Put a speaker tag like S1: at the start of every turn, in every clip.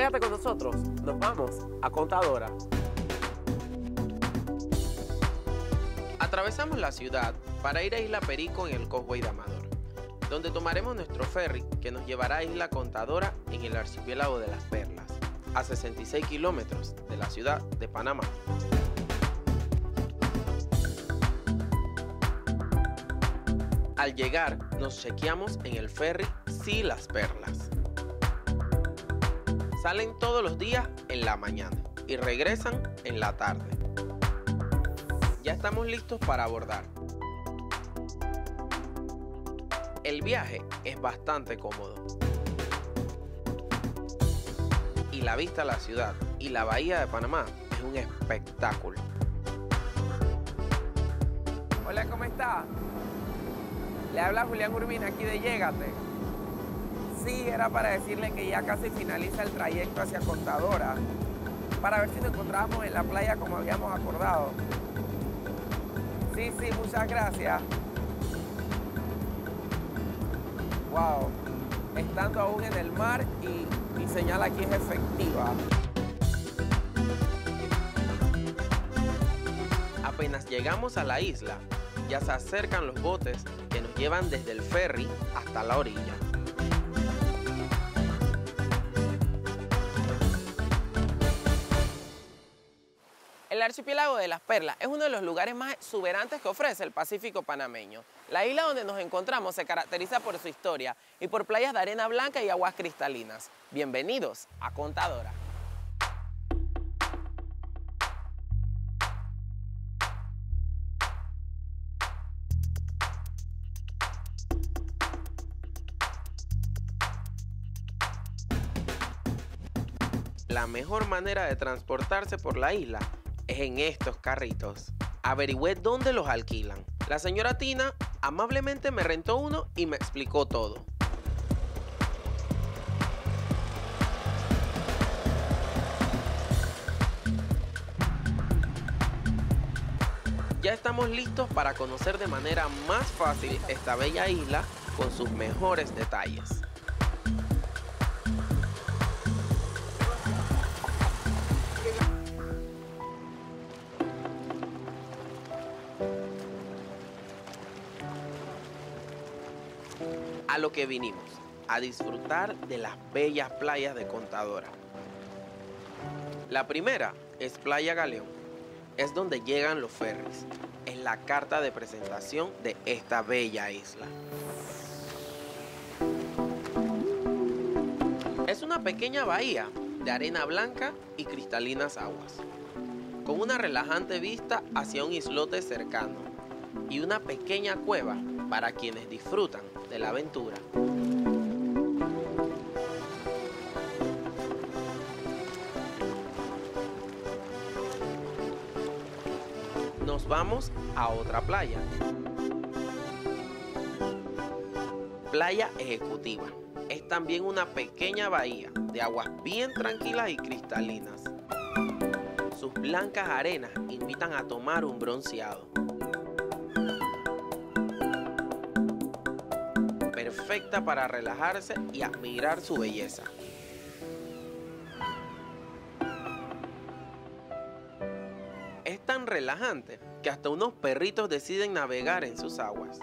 S1: Quédate con nosotros, nos vamos a Contadora. Atravesamos la ciudad para ir a Isla Perico en el Causeway de Amador, donde tomaremos nuestro ferry que nos llevará a Isla Contadora en el archipiélago de las Perlas, a 66 kilómetros de la ciudad de Panamá. Al llegar, nos chequeamos en el ferry Sí Las Perlas. Salen todos los días en la mañana y regresan en la tarde. Ya estamos listos para abordar. El viaje es bastante cómodo. Y la vista a la ciudad y la bahía de Panamá es un espectáculo. Hola, ¿cómo está? Le habla Julián Urbina aquí de Llégate. Sí, era para decirle que ya casi finaliza el trayecto hacia Contadora, para ver si nos encontrábamos en la playa como habíamos acordado. Sí, muchas gracias. Wow, estando aún en el mar y mi señal aquí es efectiva. Apenas llegamos a la isla, ya se acercan los botes que nos llevan desde el ferry hasta la orilla. El archipiélago de las Perlas es uno de los lugares más exuberantes que ofrece el Pacífico panameño. La isla donde nos encontramos se caracteriza por su historia y por playas de arena blanca y aguas cristalinas. Bienvenidos a Contadora. La mejor manera de transportarse por la isla es en estos carritos. Averigüé dónde los alquilan. La señora Tina amablemente me rentó uno y me explicó todo. Ya estamos listos para conocer de manera más fácil esta bella isla con sus mejores detalles. A lo que vinimos, a disfrutar de las bellas playas de Contadora. La primera es Playa Galeón, es donde llegan los ferries, es la carta de presentación de esta bella isla. Es una pequeña bahía de arena blanca y cristalinas aguas, con una relajante vista hacia un islote cercano y una pequeña cueva para quienes disfrutan de la aventura. Nos vamos a otra playa. Playa Ejecutiva. Es también una pequeña bahía de aguas bien tranquilas y cristalinas. Sus blancas arenas invitan a tomar un bronceado. Perfecta para relajarse y admirar su belleza. Es tan relajante que hasta unos perritos deciden navegar en sus aguas.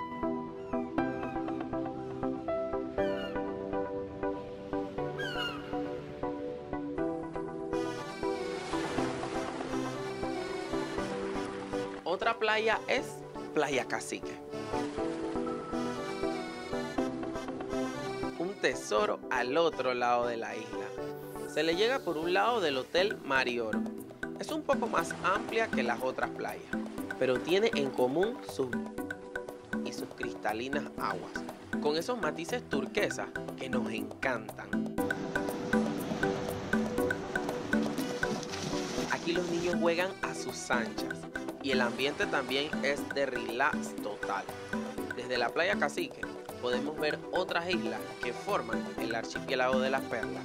S1: Otra playa es Playa Cacique. Un tesoro al otro lado de la isla. Se le llega por un lado del Hotel Marioro. Es un poco más amplia que las otras playas, pero tiene en común sus cristalinas aguas, con esos matices turquesas que nos encantan. Aquí los niños juegan a sus anchas y el ambiente también es de relax total. Desde la Playa Cacique podemos ver otras islas que forman el archipiélago de las Perlas.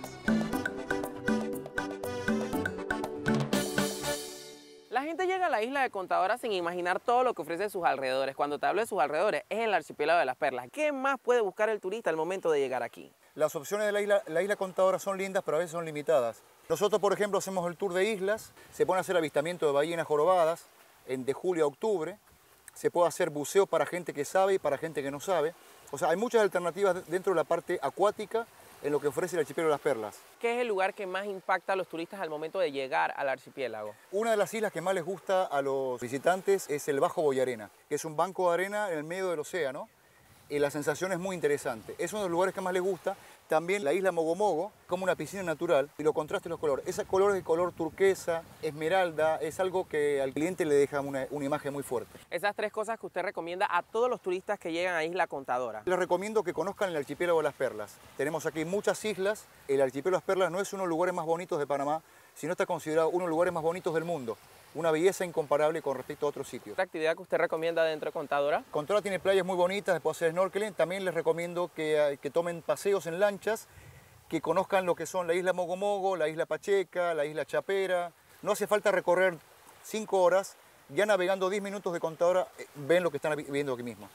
S1: La gente llega a la isla de Contadora sin imaginar todo lo que ofrece sus alrededores. Cuando te hablo de sus alrededores, es en el archipiélago de las Perlas. ¿Qué más puede buscar el turista al momento de llegar aquí?
S2: Las opciones de la isla Contadora son lindas, pero a veces son limitadas. Nosotros, por ejemplo, hacemos el tour de islas, se puede hacer avistamiento de ballenas jorobadas de julio a octubre, se puede hacer buceo para gente que sabe y para gente que no sabe. O sea, hay muchas alternativas dentro de la parte acuática en lo que ofrece el archipiélago de las Perlas.
S1: ¿Qué es el lugar que más impacta a los turistas al momento de llegar al archipiélago?
S2: Una de las islas que más les gusta a los visitantes es el Bajo Boyarena, que es un banco de arena en el medio del océano. Y la sensación es muy interesante. Es uno de los lugares que más les gusta. También la isla Mogomogo, como una piscina natural, y lo contraste los colores. Ese color es de color turquesa, esmeralda, es algo que al cliente le deja una imagen muy fuerte.
S1: Esas tres cosas que usted recomienda a todos los turistas que llegan a Isla Contadora.
S2: Les recomiendo que conozcan el archipiélago de las Perlas. Tenemos aquí muchas islas. El archipiélago de las Perlas no es uno de los lugares más bonitos de Panamá, sino está considerado uno de los lugares más bonitos del mundo. Una belleza incomparable con respecto a otros sitios.
S1: ¿Otra actividad que usted recomienda dentro de Contadora?
S2: Contadora tiene playas muy bonitas, después hacer snorkeling. También les recomiendo que tomen paseos en lanchas, que conozcan lo que son la isla Mogomogo, la isla Pacheca, la isla Chapera. No hace falta recorrer 5 horas, ya navegando 10 minutos de Contadora ven lo que están viendo aquí mismo.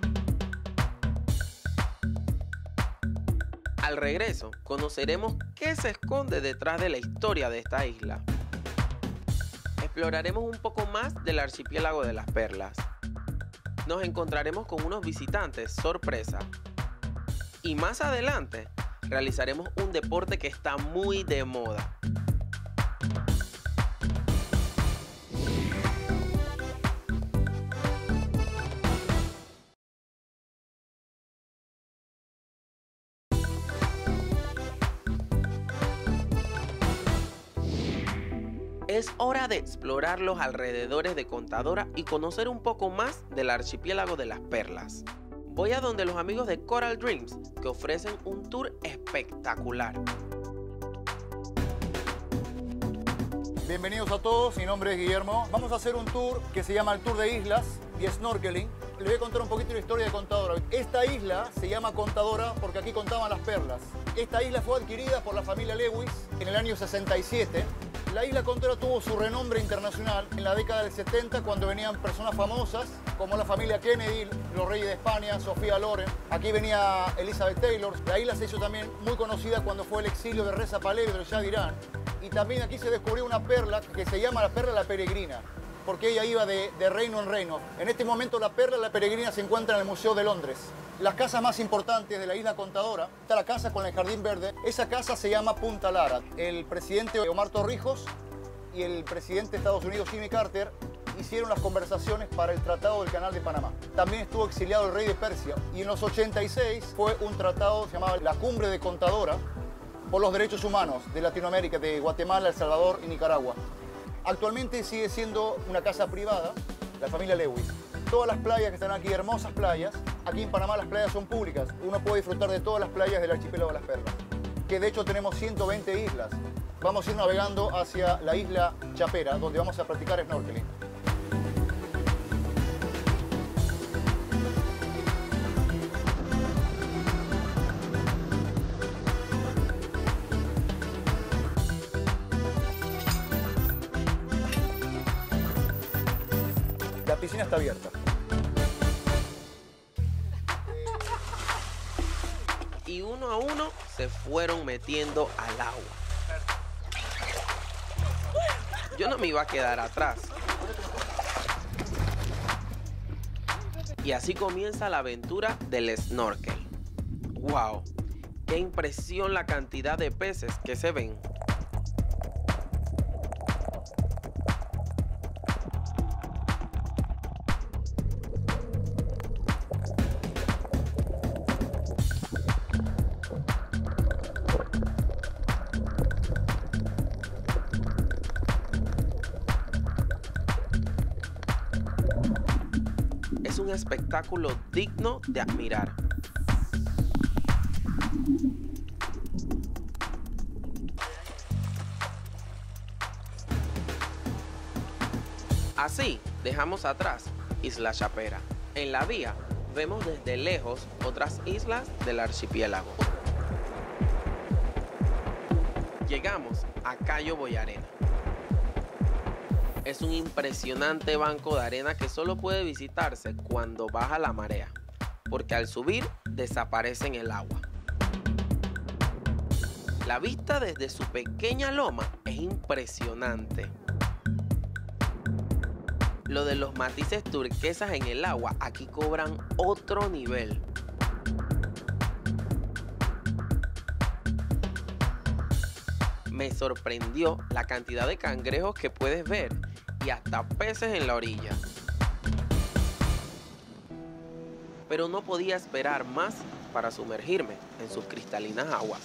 S1: Al regreso, conoceremos qué se esconde detrás de la historia de esta isla. Exploraremos un poco más del archipiélago de las Perlas. Nos encontraremos con unos visitantes sorpresa. Y más adelante, realizaremos un deporte que está muy de moda. Es hora de explorar los alrededores de Contadora y conocer un poco más del archipiélago de las Perlas. Voy a donde los amigos de Coral Dreams, que ofrecen un tour espectacular.
S2: Bienvenidos a todos, mi nombre es Guillermo. Vamos a hacer un tour que se llama el Tour de Islas y Snorkeling. Les voy a contar un poquito la historia de Contadora. Esta isla se llama Contadora porque aquí contaban las perlas. Esta isla fue adquirida por la familia Lewis en el año 67. La isla Contadora tuvo su renombre internacional en la década del 70 cuando venían personas famosas como la familia Kennedy, los reyes de España, Sofía Loren. Aquí venía Elizabeth Taylor. La isla se hizo también muy conocida cuando fue el exilio de Reza Pahlavi del Shah de Irán. Y también aquí se descubrió una perla que se llama la perla la peregrina, porque ella iba de reino en reino. En este momento la perla la peregrina se encuentra en el Museo de Londres. Las casas más importantes de la isla Contadora, está la casa con el jardín verde. Esa casa se llama Punta Lara. El presidente Omar Torrijos y el presidente de Estados Unidos, Jimmy Carter, hicieron las conversaciones para el Tratado del Canal de Panamá. También estuvo exiliado el rey de Persia. Y en los 86 fue un tratado que se llamaba la Cumbre de Contadora por los derechos humanos de Latinoamérica, de Guatemala, El Salvador y Nicaragua. Actualmente sigue siendo una casa privada, la familia Lewis. Todas las playas que están aquí, hermosas playas, aquí en Panamá las playas son públicas. Uno puede disfrutar de todas las playas del archipiélago de las Perlas, que de hecho tenemos 120 islas. Vamos a ir navegando hacia la isla Chapera, donde vamos a practicar snorkeling. La piscina está abierta.
S1: Y uno a uno se fueron metiendo al agua. Yo no me iba a quedar atrás. Y así comienza la aventura del snorkel. ¡Wow! ¡Qué impresión la cantidad de peces que se ven! Es un espectáculo digno de admirar. Así dejamos atrás Isla Chapera. En la vía vemos desde lejos otras islas del archipiélago. Llegamos a Cayo Boyarena. Es un impresionante banco de arena que solo puede visitarse cuando baja la marea, porque al subir desaparece en el agua.
S3: La vista desde su pequeña loma es impresionante. Lo de los matices turquesas en el agua aquí cobran otro nivel. Me sorprendió la cantidad de cangrejos que puedes ver y hasta peces en la orilla. Pero no podía esperar más para sumergirme en sus cristalinas aguas.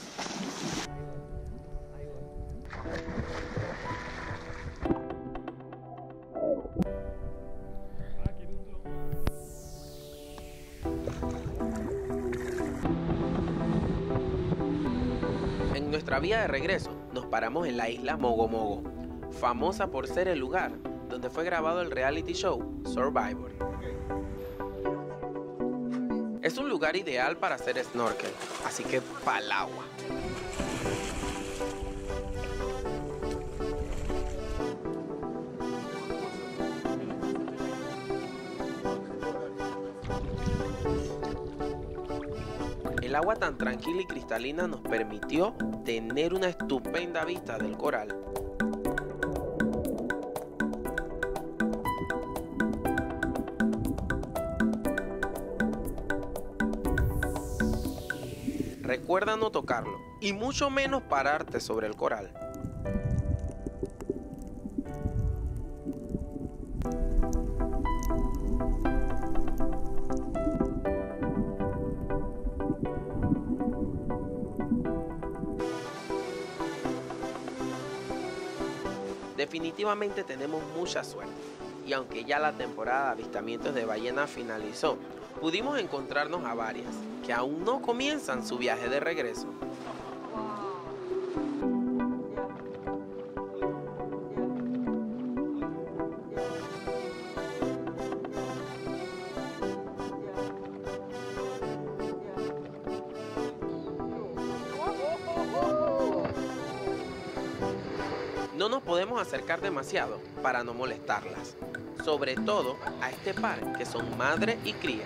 S3: En nuestra vía de regreso nos paramos en la isla Mogo Mogo, famosa por ser el lugar donde fue grabado el reality show Survivor. Es un lugar ideal para hacer snorkel, así que pa'l agua. El agua tan tranquila y cristalina nos permitió tener una estupenda vista del coral. Recuerda no tocarlo y mucho menos pararte sobre el coral. Definitivamente tenemos mucha suerte, y aunque ya la temporada de avistamientos de ballenas finalizó, pudimos encontrarnos a varias que aún no comienzan su viaje de regreso. No nos podemos acercar demasiado para no molestarlas, sobre todo a este par que son madre y cría.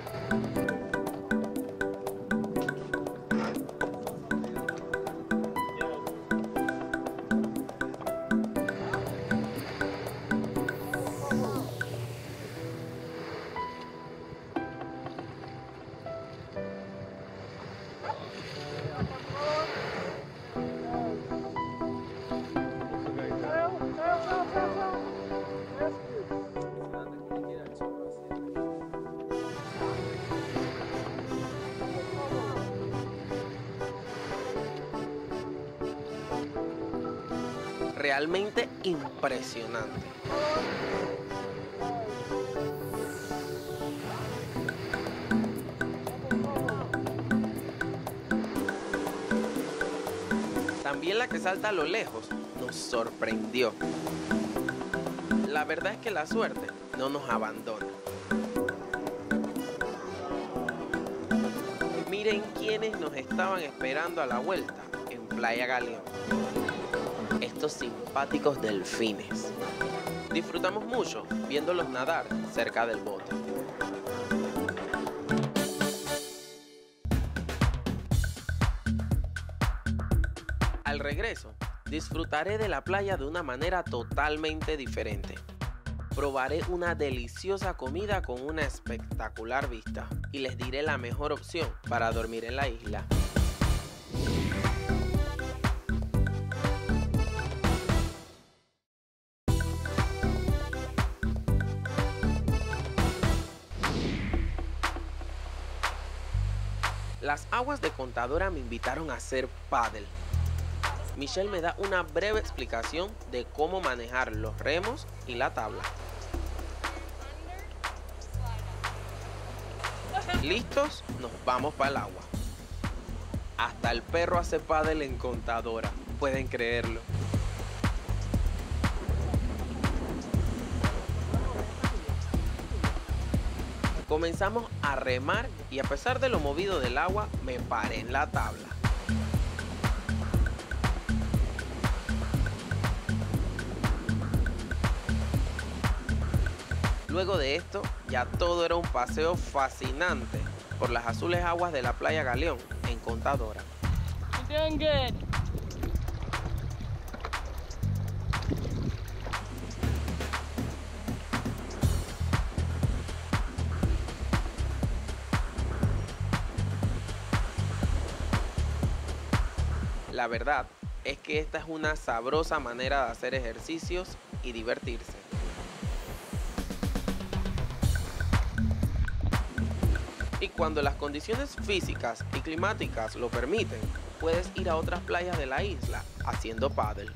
S3: Realmente impresionante. También la que salta a lo lejos nos sorprendió. La verdad es que la suerte no nos abandona. Miren quiénes nos estaban esperando a la vuelta en Playa Galeón. Estos simpáticos delfines. Disfrutamos mucho viéndolos nadar cerca del bote. Al regreso, disfrutaré de la playa de una manera totalmente diferente. Probaré una deliciosa comida con una espectacular vista y les diré la mejor opción para dormir en la isla. Las aguas de Contadora me invitaron a hacer pádel. Michelle me da una breve explicación de cómo manejar los remos y la tabla. ¿Listos? Nos vamos para el agua. Hasta el perro hace pádel en Contadora, pueden creerlo. Comenzamos a remar y a pesar de lo movido del agua, me paré en la tabla. Luego de esto, ya todo era un paseo fascinante por las azules aguas de la Playa Galeón en Contadora.
S4: You're doing good.
S3: La verdad es que esta es una sabrosa manera de hacer ejercicios y divertirse. Y cuando las condiciones físicas y climáticas lo permiten, puedes ir a otras playas de la isla haciendo pádel.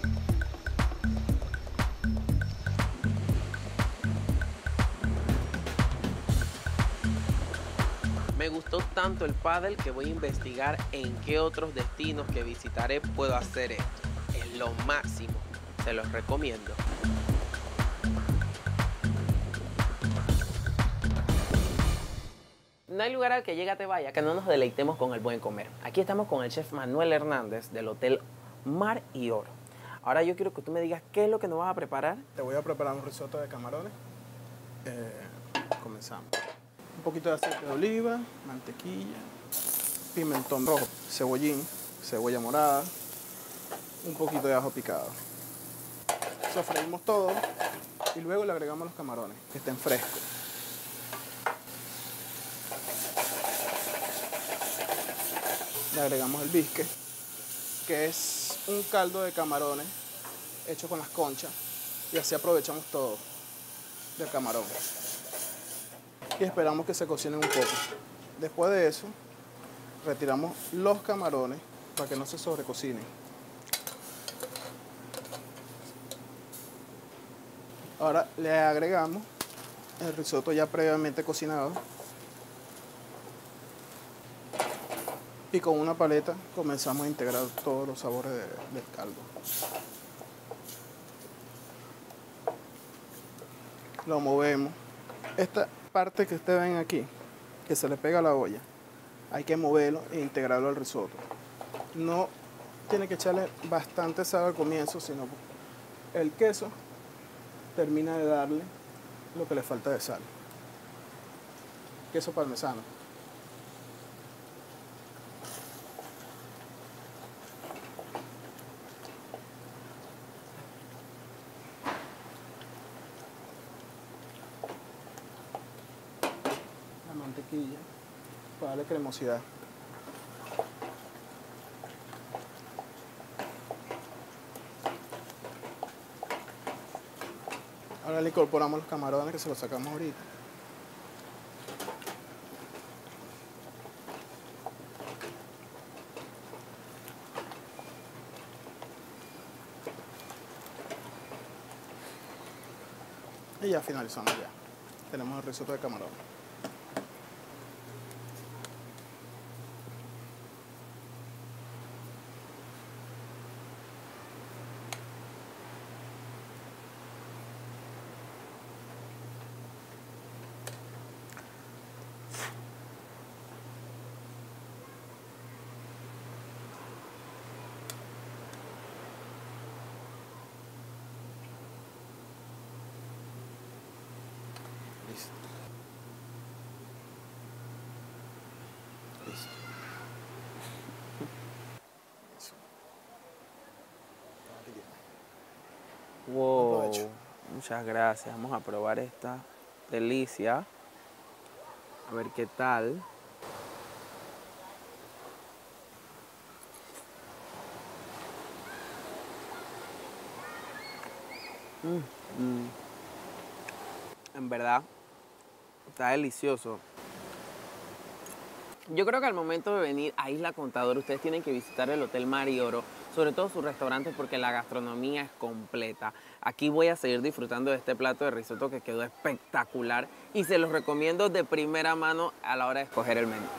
S3: Me gustó tanto el pádel que voy a investigar en qué otros destinos que visitaré puedo hacer esto. Es lo máximo, se los recomiendo. No hay lugar al que Llégate vaya que no nos deleitemos con el buen comer. Aquí estamos con el chef Manuel Hernández del Hotel Mar y Oro. Ahora yo quiero que tú me digas qué es lo que nos vas a preparar.
S4: Te voy a preparar un risotto de camarones. Comenzamos. Un poquito de aceite de oliva, mantequilla, pimentón rojo, cebollín, cebolla morada, un poquito de ajo picado. Sofreímos todo y luego le agregamos los camarones, que estén frescos. Le agregamos el bisque, que es un caldo de camarones hecho con las conchas, y así aprovechamos todo del camarón. Y esperamos que se cocinen un poco. Después de eso, retiramos los camarones para que no se sobrecocinen. Ahora le agregamos el risotto ya previamente cocinado. Y con una paleta comenzamos a integrar todos los sabores del caldo. Lo movemos. Esta parte que ustedes ven aquí, que se le pega a la olla, hay que moverlo e integrarlo al risotto. No tiene que echarle bastante sal al comienzo, sino el queso termina de darle lo que le falta de sal. Queso parmesano. Mantequilla para darle cremosidad. Ahora le incorporamos los camarones que se los sacamos ahorita. Y ya finalizamos ya. Tenemos el risotto de camarón. Listo. Listo. Eso. Aquí tiene.
S3: Wow,
S4: Aprovecho.
S3: muchas gracias. Vamos a probar esta delicia. A ver qué tal. En verdad, está delicioso. Yo creo que al momento de venir a Isla Contadora, ustedes tienen que visitar el Hotel Mar y Oro, sobre todo sus restaurantes, porque la gastronomía es completa. Aquí voy a seguir disfrutando de este plato de risotto que quedó espectacular y se los recomiendo de primera mano a la hora de escoger el menú.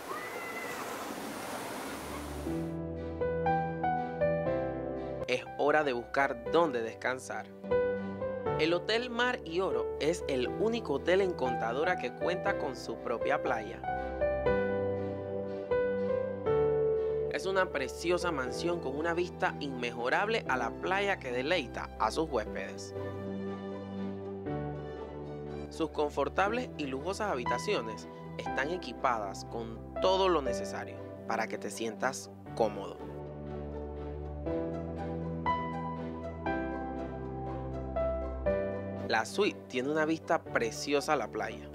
S3: Es hora de buscar dónde descansar. El Hotel Mar y Oro es el único hotel en Contadora que cuenta con su propia playa. Es una preciosa mansión con una vista inmejorable a la playa que deleita a sus huéspedes. Sus confortables y lujosas habitaciones están equipadas con todo lo necesario para que te sientas cómodo. La suite tiene una vista preciosa a la playa.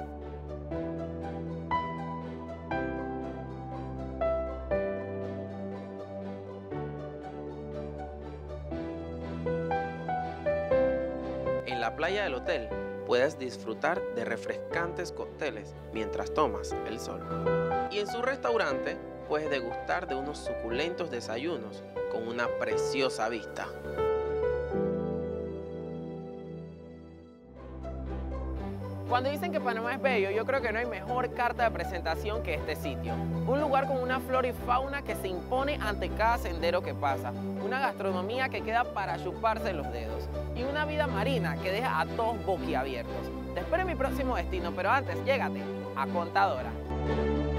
S3: la playa del hotel puedes disfrutar de refrescantes cócteles mientras tomas el sol. Y en su restaurante puedes degustar de unos suculentos desayunos con una preciosa vista.
S1: Cuando dicen que Panamá es bello, yo creo que no hay mejor carta de presentación que este sitio. Un lugar con una flora y fauna que se impone ante cada sendero que pasa, una gastronomía que queda para chuparse los dedos y una vida marina que deja a todos boquiabiertos. Te espero en mi próximo destino, pero antes, llégate a Contadora.